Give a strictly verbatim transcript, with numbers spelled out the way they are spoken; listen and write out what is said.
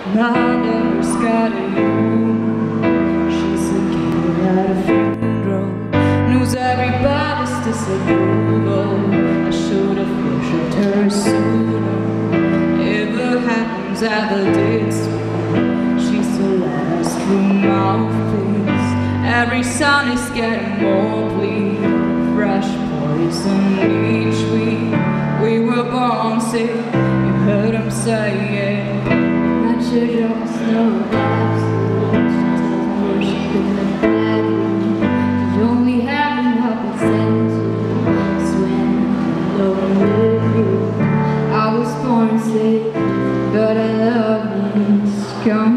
Mother's got a you. She's a kid at a funeral, knows everybody's disapproval. I should have worshipped her sooner. If the heavens ever did speak, she's the last true mouthpiece. Every sound is getting more bleak, fresh poison each week. We were born sick, you heard him say it. Not your jokes, no laughs. She couldn't have had you. You only have enough incentives when I'm alone with you. I was born sick, but I love you. Come